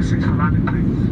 6 for landing, please.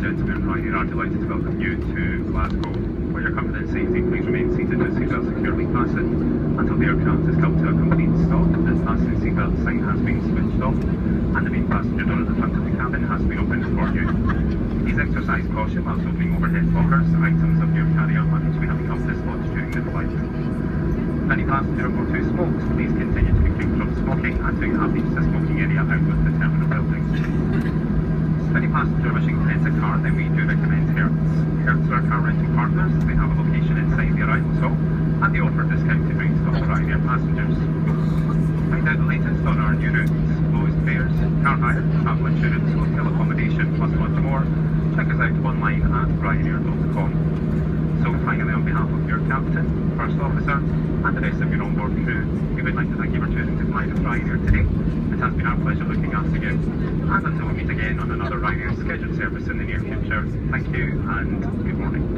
gentlemen, Ryanair are delighted to welcome you to Glasgow. For your comfort and safety, please remain seated with seatbelt securely fastened until the aircraft has come to a complete stop. The fasten seatbelt sign has been switched off and the main passenger door at the front of the cabin has been opened for you. Please exercise caution whilst opening overhead lockers. Items of your carry-on luggage may have become dislodged during the flight. If any passenger or two smokes, please continue to refrain from smoking until you have reached the smoking area out of the terminal building. If any passenger wishing to rent a car, then we do recommend Hertz. Hertz are car rental partners. They have a location inside the arrivals hall and they offer discounted rates to all Ryanair passengers. Find out the latest on our new routes, lowest fares, car hire, travel insurance, hotel accommodation, plus much more. Check us out online at ryanair.com. So finally, on behalf of your captain, first officer and the rest of your onboard crew, we would like to thank you for choosing to fly with Ryanair today. It has been our pleasure looking after you. And until we meet again on another Ryanair scheduled service in the near future, thank you and good morning.